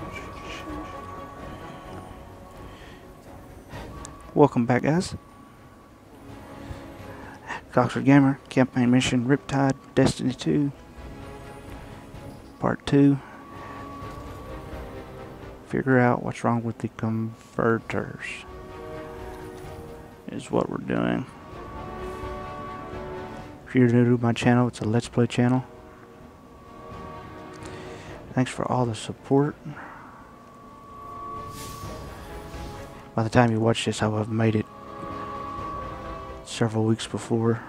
Welcome back, guys. Oxford Gamer, Campaign Mission Riptide, Destiny 2, Part 2. Figure out what's wrong with the converters is what we're doing. If you're new to my channel, it's a Let's Play channel. Thanks for all the support. By the time you watch this, I will have made it several weeks before.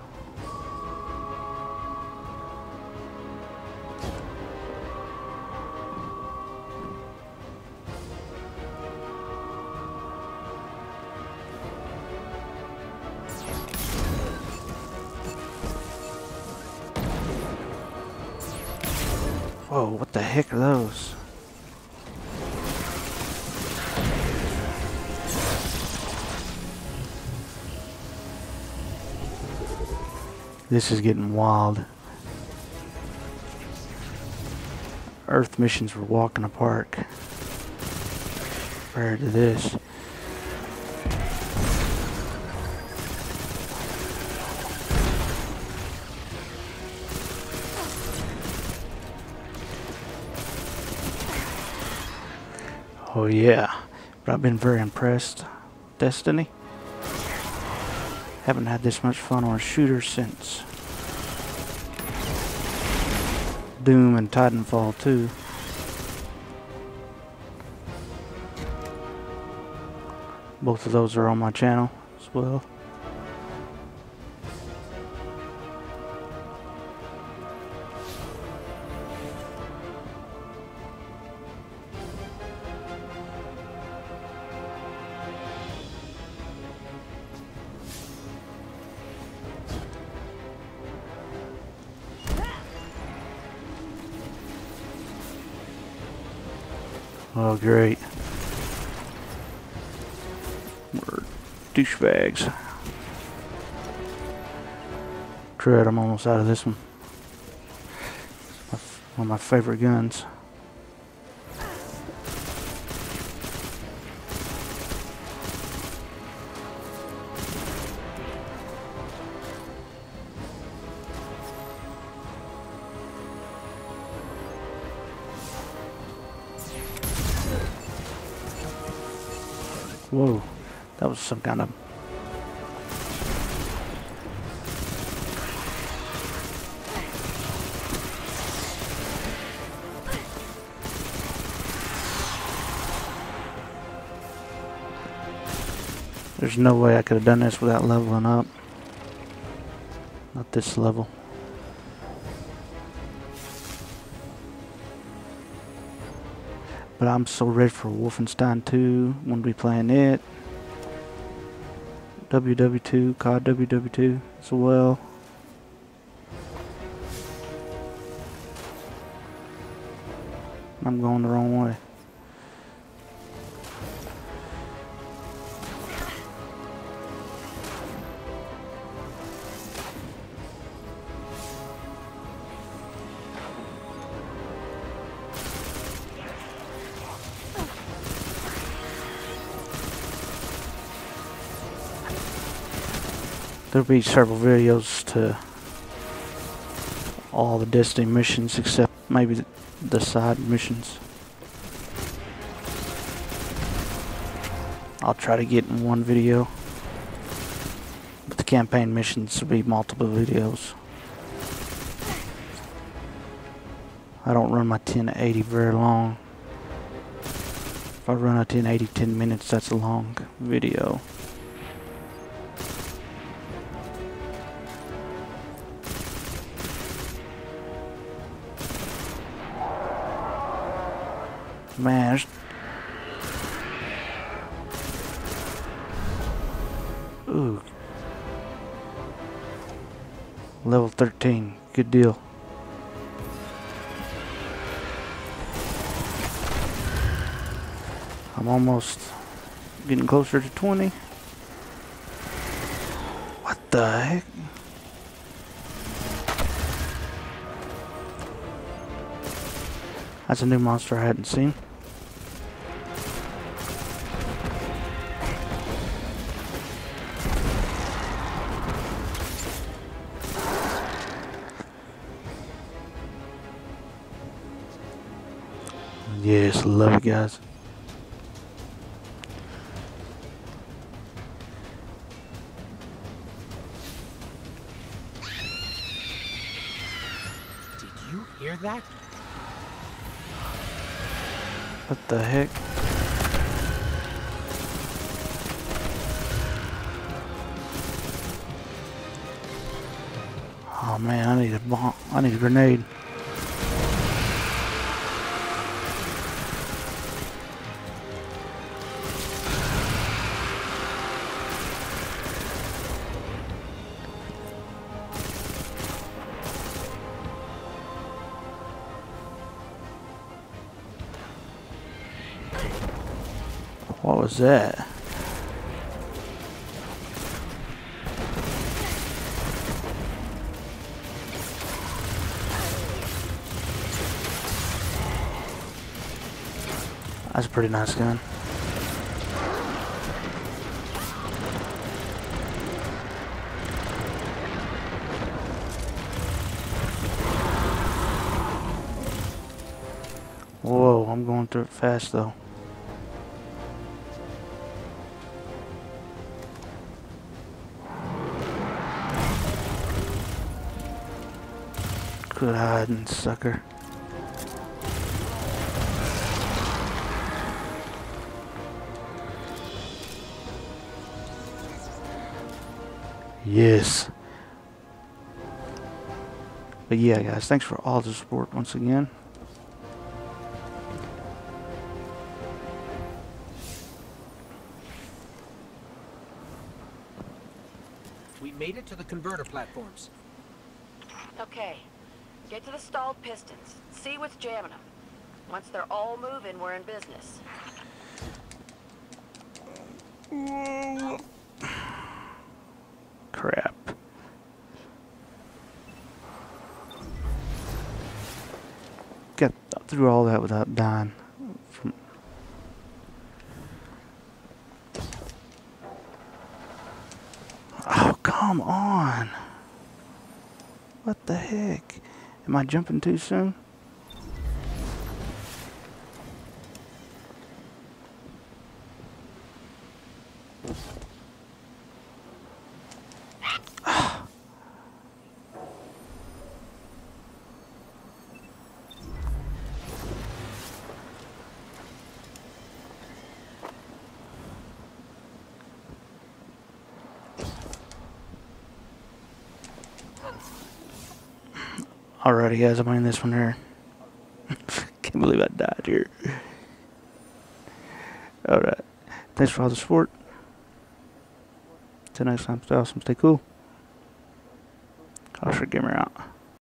Whoa, what the heck are those? This is getting wild. Earth missions were a walk in the park compared to this. Oh yeah, but I've been very impressed. Destiny. Haven't had this much fun on a shooter since Doom and Titanfall 2. Both of those are on my channel as well. Oh, great. We're douchebags. Dread, I'm almost out of this one. One of my favorite guns. Whoa, that was some kind of... There's no way I could have done this without leveling up. Not this level. But I'm so ready for Wolfenstein 2. When we playing it. WW2, COD WW2 as well. I'm going the wrong way. There'll be several videos to all the Destiny missions except maybe the side missions. I'll try to get in one video, but the campaign missions will be multiple videos. I don't run my 1080 very long. If I run a 1080 10 minutes, that's a long video. Man, ooh, level 13, good deal. I'm almost getting closer to 20. What the heck? That's a new monster I hadn't seen. Yes, love it, guys. Did you hear that? What the heck? Oh man, I need a bomb. I need a grenade. What was that? That's a pretty nice gun. Whoa, I'm going through it fast though. Good hiding, sucker. Yes. But yeah, guys, thanks for all the support once again. We made it to the converter platforms. Okay, get to the stalled pistons. See what's jamming them. Once they're all moving, we're in business. Crap. Got through all that without dying. Oh, come on. What the heck? Am I jumping too soon? Alrighty, guys, I'm winning this one here. Can't believe I died here. Alright. Thanks for all the support. Till next time, stay awesome, stay cool. Osher Gamer out.